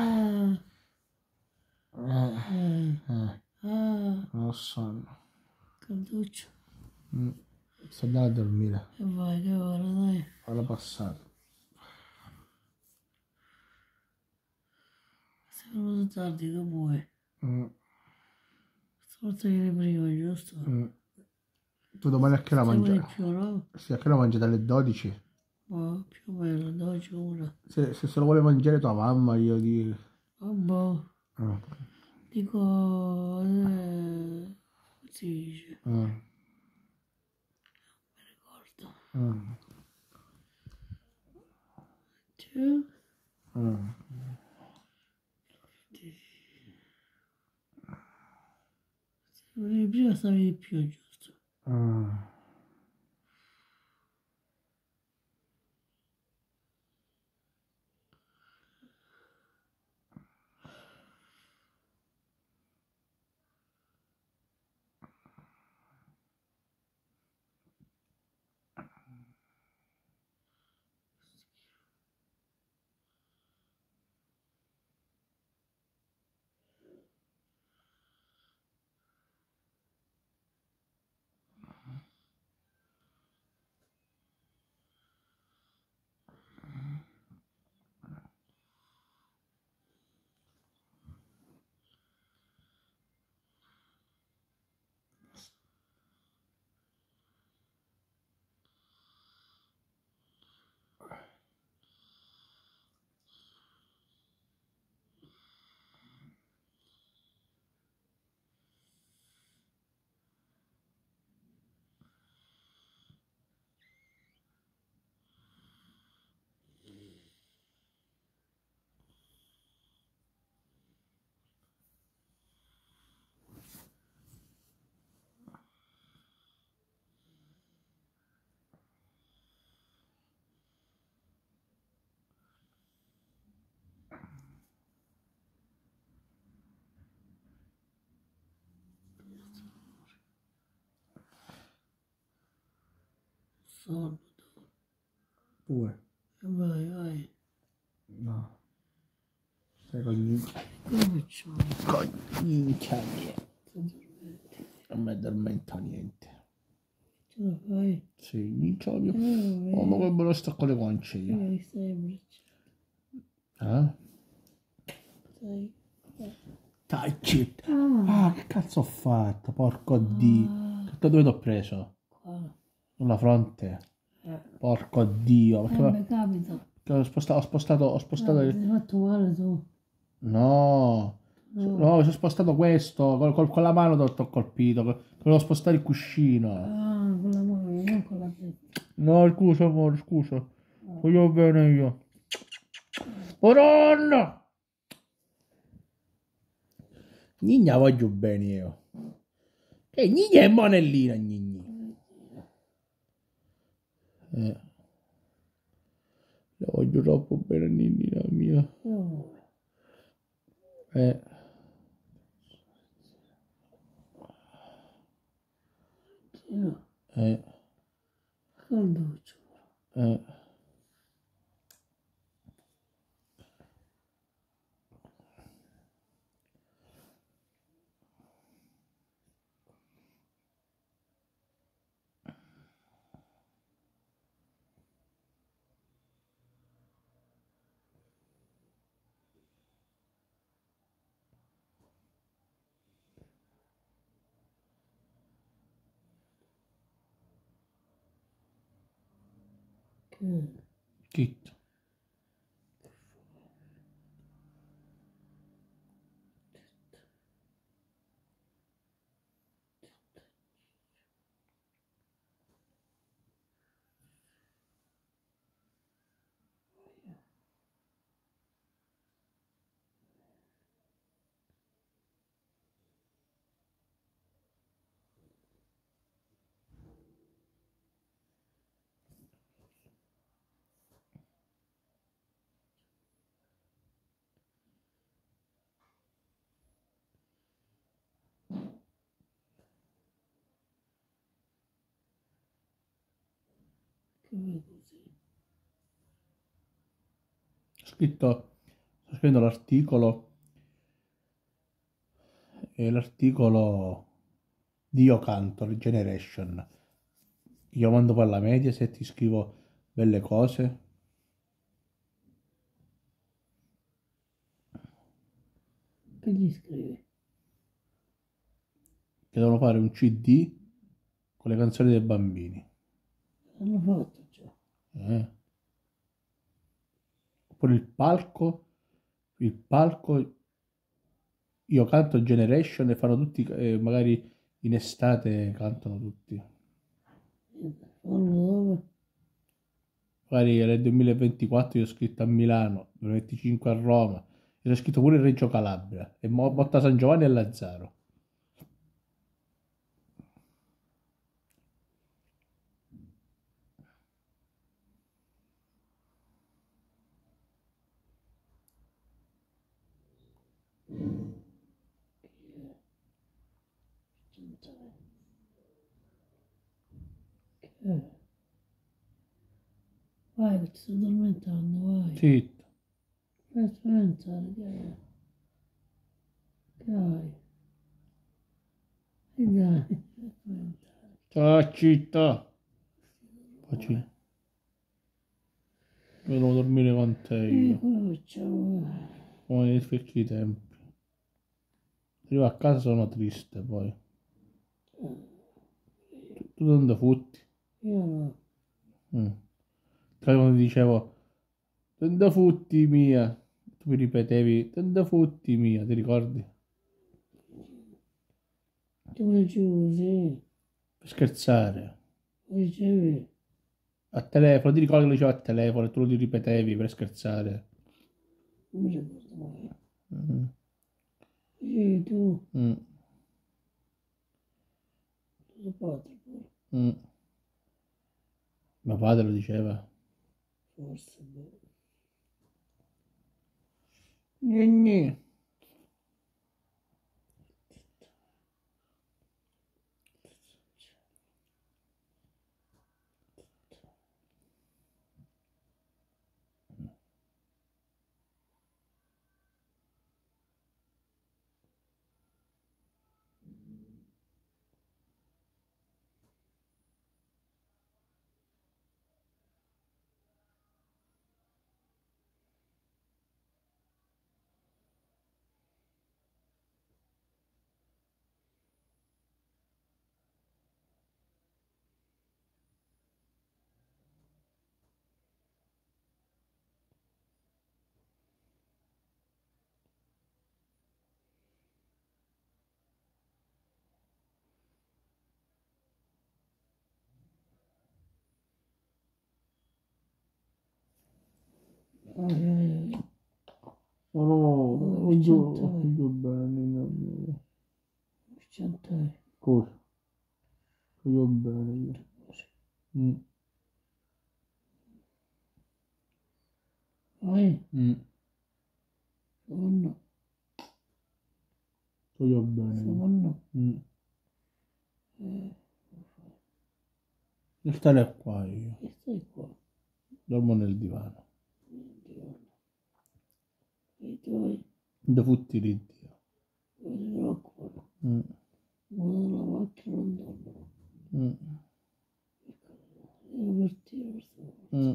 Non so. Cantuccio. Sto andando a dormire. E vai, che ora, dai. Alla passata. Sei venuto tardi, che vuoi? Stavolta ieri prima, giusto? Tu domani a che la mangi? Più, no? Sì, a che la mangi dalle 12? Ma più o meno, 12 ora. Se lo vuole mangiare tua mamma, io dico. Vabbè. Dico, come si dice? Mm. Mi ricordo. Mm. Tu? Mm. Prima stavi di più, giusto? Mm. Sonno. Pure. Vai, vai. No. Stai con gli... Come facciamo? Con gli incagli. Che non mi addormenta niente. Ce la fai? Sì, minchia mio. Oh, ma che bello sta con le guance io. Stai abbracciando. Eh? Stai. Dai, shit. Ah, che cazzo ho fatto? Porco Dio. Da dove t'ho preso? Qua. Sulla fronte. Porco Dio. Perché Mi capita. ho spostato Ti hai fatto male tu. No. No, mi sono spostato questo. Con la mano t'ho colpito. Volevo spostare il cuscino. Ah, con la mano, non con la testa. No, scusa, amore, scusa. Voglio bene io. Madonna! Gnigna voglio bene io. E Gnigna è monellina, Gnigni. Io voglio troppo bene, Ninnina mia. Calduccio. Kit. Sto scrivendo l'articolo di Io Canto, Regeneration. Io mando poi alla media se ti scrivo belle cose. Che gli scrivi? Che devono fare un CD con le canzoni dei bambini. L'hanno fatto già. Oppure il palco Io Canto Generation e fanno tutti, magari in estate cantano tutti. Dove? Magari nel 2024 io ho scritto a Milano, 2025 a Roma, e ho scritto pure Reggio Calabria, e Motta San Giovanni e Lazzaro. Vai, che ti sto addormentando, vai. Zitto. Vai a spaventare, che è? Che hai? E dai, vai a spaventare. Ciao, città. Facci. Io devo dormire con te io. Come facciamo? Come nei vecchi tempi. Arrivo a casa sono triste poi. Tu dove futti? Io no. Quando dicevo, tende futti mia, tu mi ripetevi, tende futti mia, ti ricordi? Tu mi dicevi sì. Per scherzare. Mi dicevi. A telefono, ti ricordi che lo dicevo a telefono e tu lo ripetevi per scherzare? Non mi ricordo mai. Sì, tu. Tuo padre pure. Mio padre lo diceva. Forse, boh. Gnì. Sono Cento. voglio bene. Cento. Cosa? Voglio bene io. Mm. Poi, Mm. secondo, Voglio bene io. secondo, Mm. Io stare qua io. che stai qua? Dormo nel divano. I tuoi, Da futti di Dio. non si preoccupano. Mm. Guarda la macchina non dormono. Mm. Io per te, per te. Mm.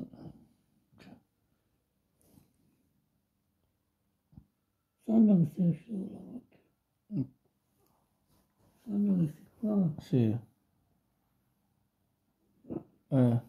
Sanno che sei uscito dalla macchina. Sanno che sei qua. Sì. Eh.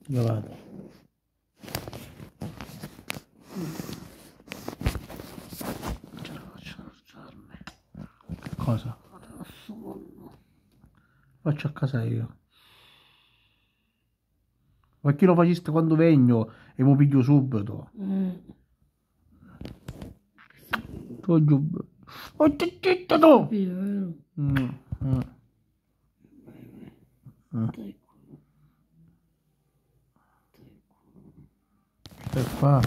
Io vado. Ce la faccio alzarmi. Che cosa? Faccio a casa io. Ma chi lo faciste quando vengo e mi piglio subito? Tu giù. Oh, zitto tu! Stai qua.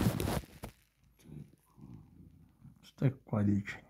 Stai qua, dici.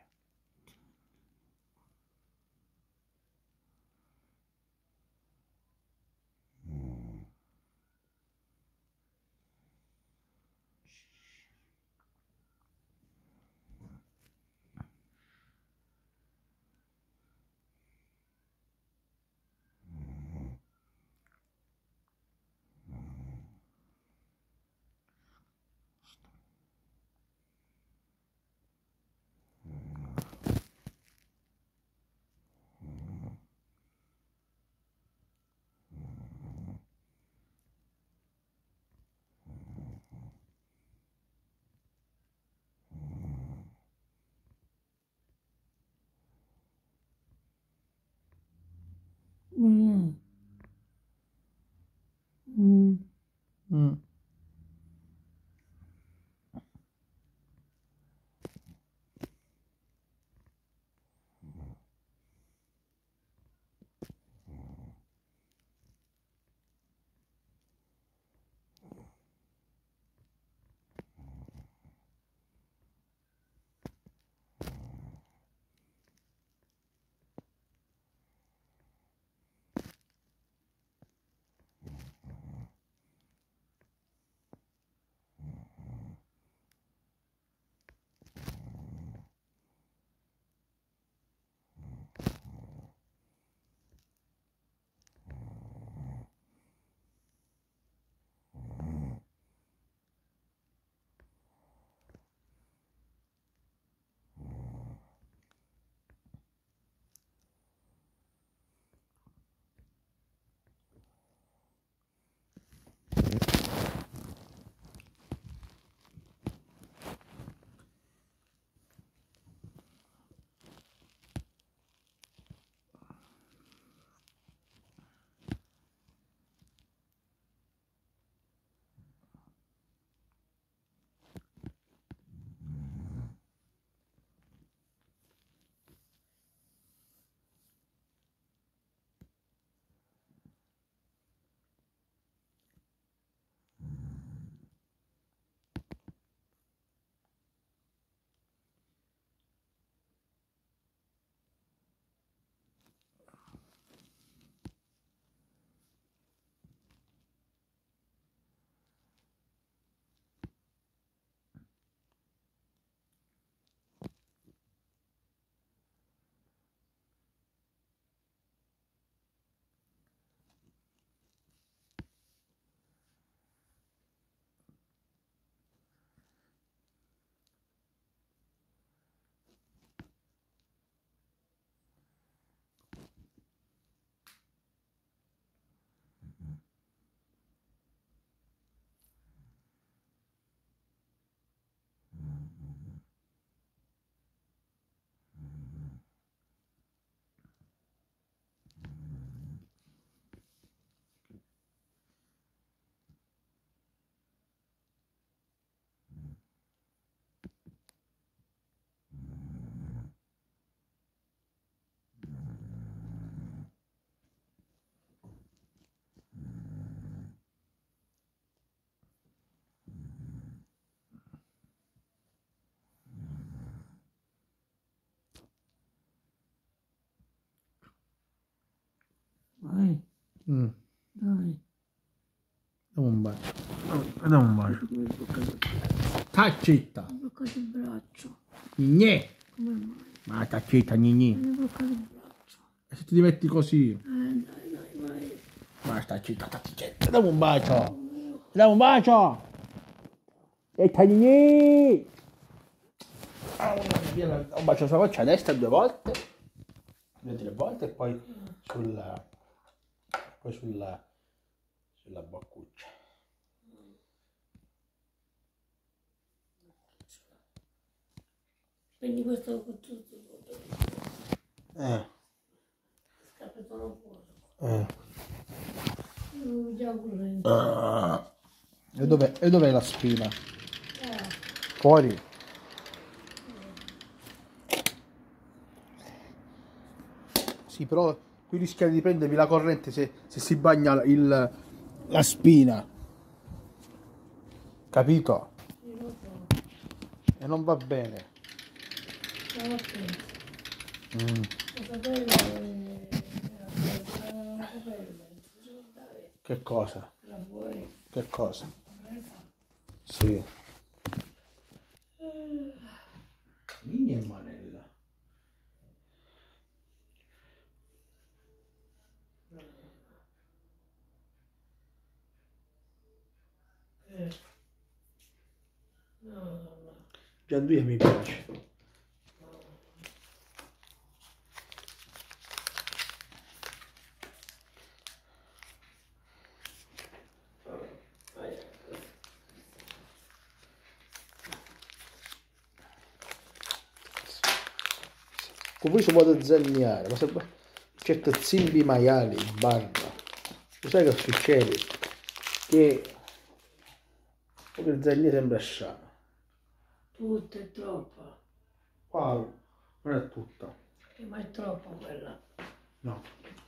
Vai, Mm. dai. Dammi un bacio. Dammi un bacio. Sta zitta. Mi bloccato il braccio. Nignè. Come mai? Ma sta zitta, nignì. Mi hai bloccato il braccio. E se ti metti così? Dai, vai. Ma sta zitta, dammi un bacio. Dammi un bacio. E nignì. Un bacio sulla faccia a destra 2 volte. 2 o 3 volte e poi sul la boccuccia. Quindi questo con tutto. Scappano fuori. Già corrente. E dov'è la spina? Fuori. Sì, però qui rischia di prendervi la corrente se si bagna la spina. Capito? E non va bene. Che cosa? Che cosa? Sì. Vieni e manella. Gianduia mi piace. Con voi si può zagnare, ma se certo zimbi maiali, barba. Lo sai che succede? Che il zagnare sembra sciano. Tutta è troppa. Qua non è tutta. Ma è troppa quella. No.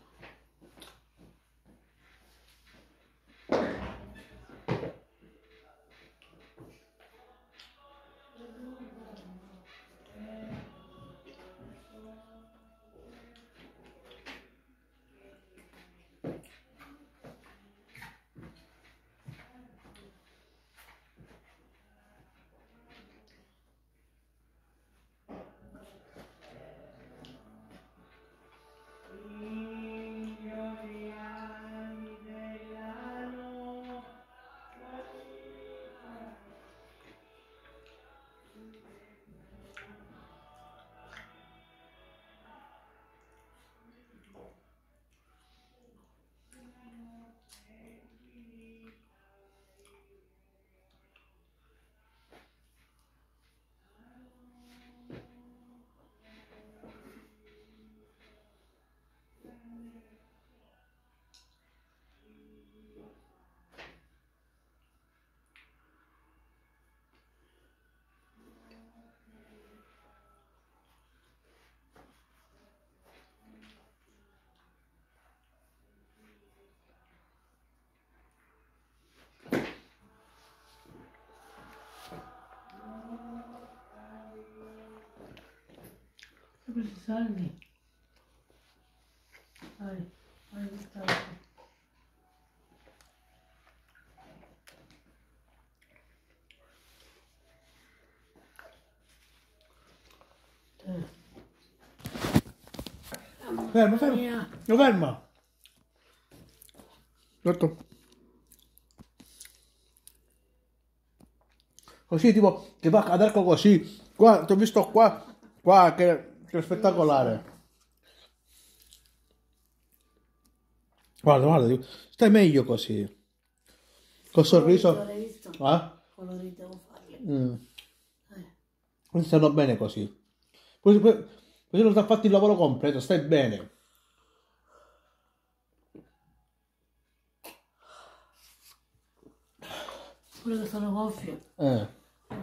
Questi salmi. Vai quest'altro. Ferma, ferma. No, ferma. Certo. Così tipo che va ad arco così. Qua, ti ho visto qua che è spettacolare. Guarda, stai meglio così. Col sorriso. L'hai visto? Colorito devo farli. Questi stanno bene così. Così non ti ha fatto il lavoro completo, stai bene. Pure che sono gonfie. Eh.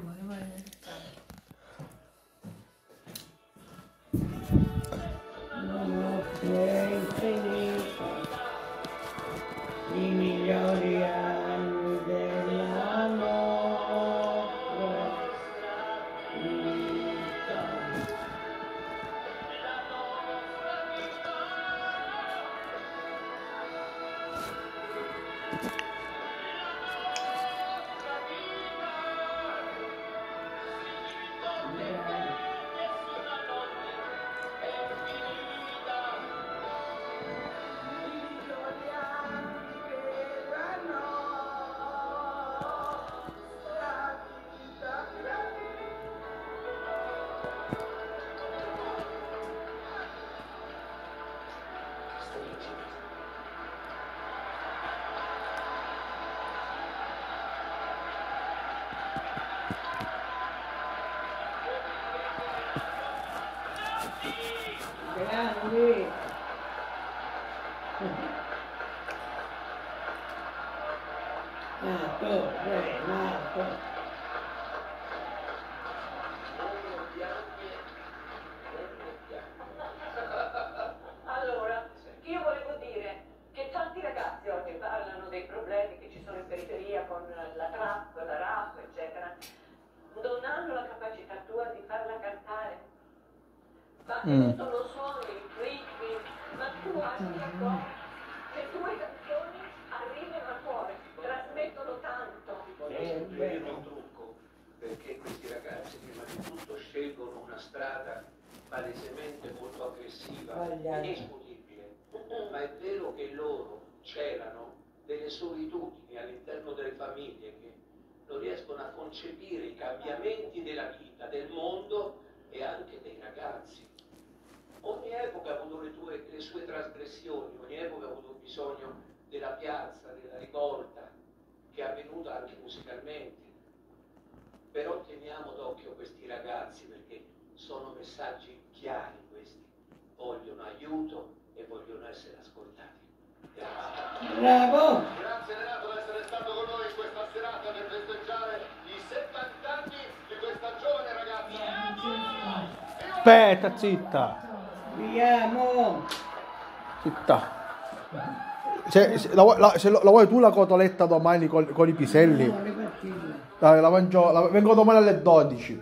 I migliori anni della nostra vita. Sì. Nato, nato. Allora, io volevo dire che tanti ragazzi oggi parlano dei problemi che ci sono in periferia con la trap, la rap, eccetera. Non hanno la capacità tua di farla cantare. Ma non suoni, ritmi, ma tu hai le tue canzoni arrivano al cuore, trasmettono tanto. È un trucco, perché questi ragazzi prima di tutto scelgono una strada palesemente molto aggressiva, indiscutibile, ma è vero che loro celano delle solitudini all'interno delle famiglie che non riescono a concepire i cambiamenti della vita, del mondo e anche dei ragazzi. Ogni epoca ha avuto le sue trasgressioni, ogni epoca ha avuto bisogno della piazza, della rivolta, che è avvenuta anche musicalmente. Però teniamo d'occhio questi ragazzi perché sono messaggi chiari questi, vogliono aiuto e vogliono essere ascoltati. Grazie. Bravo! Grazie Renato per essere stato con noi in questa serata per festeggiare i 70 anni di questa giovane ragazza. Aspetta, zitta. Andiamo! Zitta. Se la vuoi tu la cotoletta domani con i piselli? No, le pattine. Dai, vengo domani alle 12.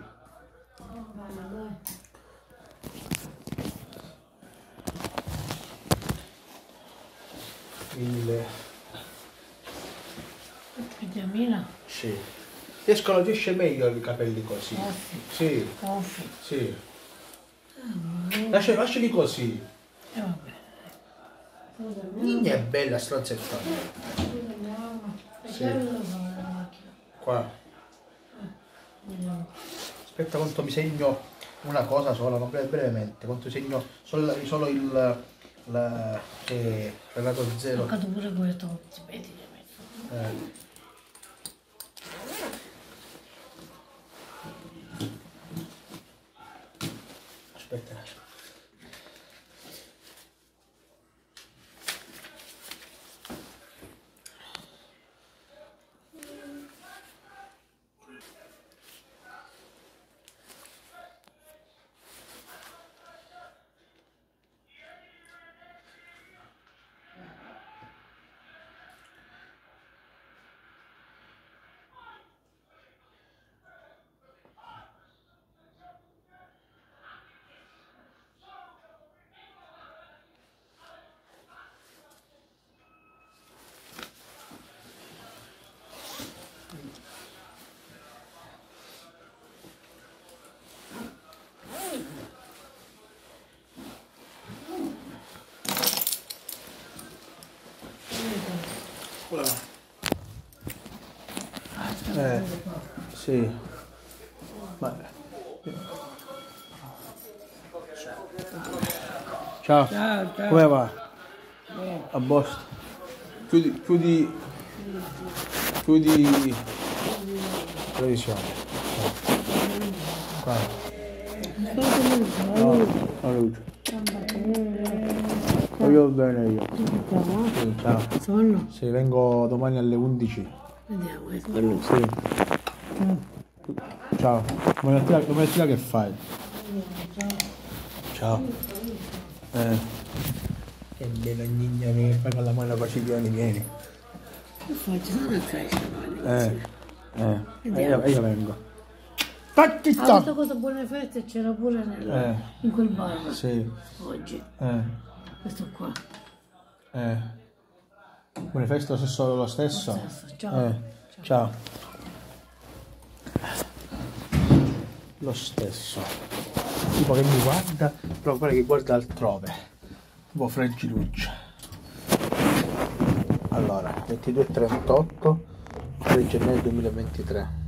Vediamina. Sì. Escono 10 meglio i capelli così. Sì. Sì. Lasciali così. Vabbè. Nina è bella stronzettona. Sì. Qua. Aspetta quanto mi segno una cosa sola, ma brevemente. Quanto segno solo il Renato Zero. Ho toccato pure questo. Vedi, Aspetta. Sì. Ma... Ciao. Ciao, ciao. Come va? A posto. Chiudi televisione. Qua. No, la luce. Voglio bene io. Sì, ciao. Sonno? Sì, vengo domani alle 11. Vediamo, è quello. Sì. Ciao. Domattina che fai? Ciao. Che bella gnigna mia, fai con la mano pacifioni, vieni. Che faccio? Sono a casa, Io vengo. ha questa cosa buone feste c'era pure in quel bar. Sì. Oggi. Questo qua. Buone feste lo stesso? Ciao. Ciao. Lo stesso. Tipo che mi guarda, però guarda che guarda altrove. Tipo Freggiluccia. Allora, 22:38, 3 gennaio 2023.